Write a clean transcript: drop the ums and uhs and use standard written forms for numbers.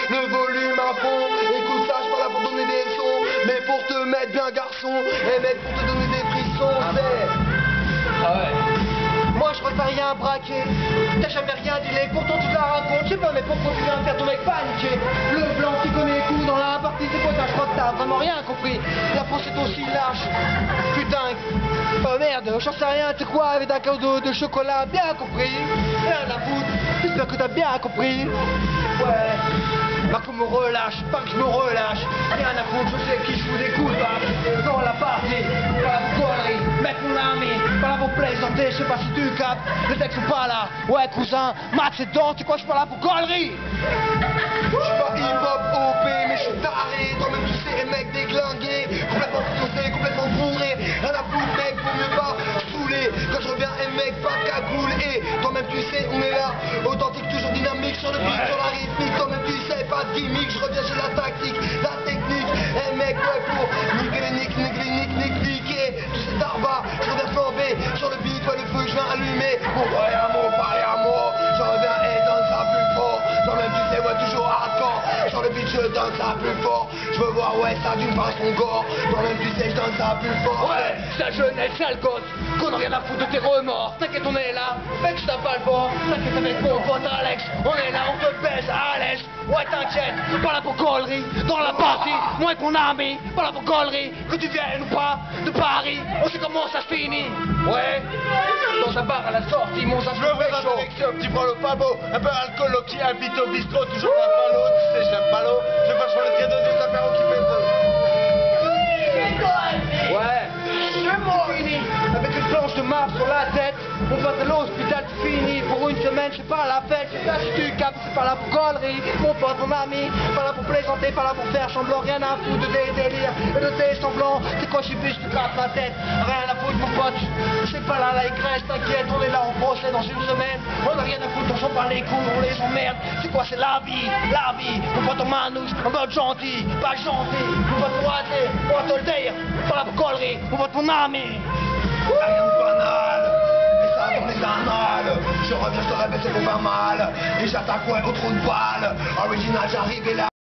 le volume à fond. Écoute ça, je suis pas là pour donner des sons, mais pour te mettre bien garçon. Et mec, pour te donner des frissons, c'est... Ah ouais. Moi je crois que t'as rien braqué, t'as jamais rien dealé, pourtant tu te la racontes, je sais pas mais pourquoi tu viens de faire ton mec paniquer. Le blanc qui connaît tout dans la partie, c'est quoi ça? Je crois que t'as vraiment rien compris. La France est aussi lâche, putain. Oh merde, j'en sais rien, tu sais quoi, avec un cadeau de chocolat, bien compris. Rien à foutre, j'espère que t'as bien compris. Ouais. Marco me relâche, pas que je me relâche. Rien à foutre, je sais qui je vous écoute dans la partie, pas la connerie, mec mon ami, pas là pour plaisanter, je sais pas si tu captes, les textes sont pas là. Ouais cousin, Max c'est dedans, tu crois que je suis pas là pour gaulerie? Je suis pas hip-hop OP, mais je suis taré, toi-même tu sais, mec déglingué, complètement foncé, complètement bourré, rien à foutre mec, vaut mieux pas saouler. Quand je reviens, mec, pas de cagoule, et toi-même tu sais, on est là, authentique, toujours dynamique, sur le beat, sur la rythmique, toi-même tu sais, pas de gimmick, je reviens sur la tactique, la technique, eh mec, ouais, pour niquer les niquer, tu sais, tarba, je reviens flambé, sur le beat, ouais, le feu, je viens allumer, pour parler à mot, je reviens et donne ça plus fort, toi-même tu sais, ouais, toujours hardcore, sur le beat, je donne ça plus fort, je veux voir, ouais, ça d'une façon gore, toi-même tu sais, je donne ça plus fort, Ouais, sa jeunesse, sale gosse, qu'on a rien à foutre de tes remords. T'inquiète, on est là, mec, je t'appelle pas le bord. T'inquiète avec mon pote Alex, on est là, on te baise à l'aise. Ouais, t'inquiète, pas là pour gaulerie, dans la partie, moi et mon ami, pas là pour gaulerie, que tu viennes ou pas, de Paris, on sait comment ça se finit. Ouais, dans un bar à la sortie, mon sang Je veux ouvrir un avec un petit bol au pabo, un peu alcool qui invite au bistrot, toujours pas de l'eau, tu sais, j'aime pas l'eau, je passe sur le trait de apéro qui fait beau. Ouais, c'est fini, avec une planche de marbre sur la tête, on va à l'hôpital, c'est fini, pour une semaine, c'est pas la fête, c'est pas si tu captes, c'est pas là pour gaulerie, mon pote, mon ami, pas là pour plaisanter, pas là pour faire semblant, rien à foutre de tes délires et de tes semblants, c'est quoi je suis biche, tu captes ma tête, rien à foutre mon pote, c'est pas là la Grèce, t'inquiète, on est là en procès dans une semaine, on a rien à foutre, on s'en bat les couilles, on les emmerde, c'est quoi, c'est la vie, mon pote en manouche, en mode gentil, pas gentil, mon pote pour rater, on va te le dire, pas là pour gaulerie, mon pote mon ami. Rien de banal, et ça dans les annales. Je reviens, je te répète, c'est pour faire mal. Et j'attaque, ouais, au trou de balle. Original, j'arrive et là.